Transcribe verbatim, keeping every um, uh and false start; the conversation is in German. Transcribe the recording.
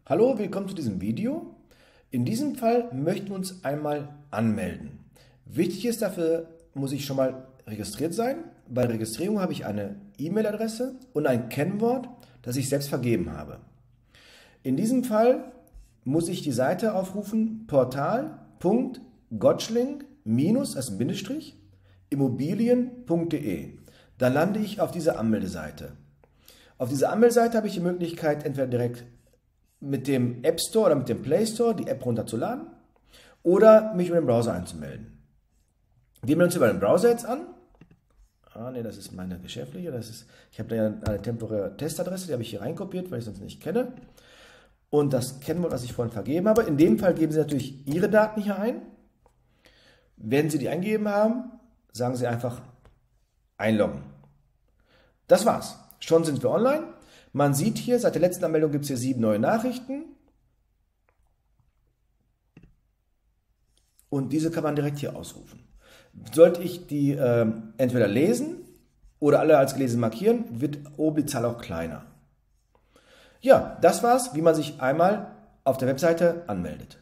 Hallo, willkommen zu diesem Video. In diesem Fall möchten wir uns einmal anmelden. Wichtig ist, dafür muss ich schon mal registriert sein. Bei der Registrierung habe ich eine E-Mail-Adresse und ein Kennwort, das ich selbst vergeben habe. In diesem Fall muss ich die Seite aufrufen, portal.gottschling- also Bindestrich, immobilien punkt de. Dann lande ich auf dieser Anmeldeseite. Auf dieser Anmeldeseite habe ich die Möglichkeit, entweder direkt mit dem App Store oder mit dem Play Store die App runterzuladen oder mich über den Browser einzumelden. Wir melden uns über den Browser jetzt an. Ah, ne, das ist meine geschäftliche. Das ist, ich habe da ja eine temporäre Testadresse, die habe ich hier reinkopiert, weil ich sonst nicht kenne. Und das Kennwort, was ich vorhin vergeben habe. In dem Fall geben Sie natürlich Ihre Daten hier ein. Wenn Sie die eingegeben haben, sagen Sie einfach einloggen. Das war's. Schon sind wir online. Man sieht hier, seit der letzten Anmeldung gibt es hier sieben neue Nachrichten. Und diese kann man direkt hier ausrufen. Sollte ich die äh, entweder lesen oder alle als gelesen markieren, wird oben die Zahl auch kleiner. Ja, das war's, wie man sich einmal auf der Webseite anmeldet.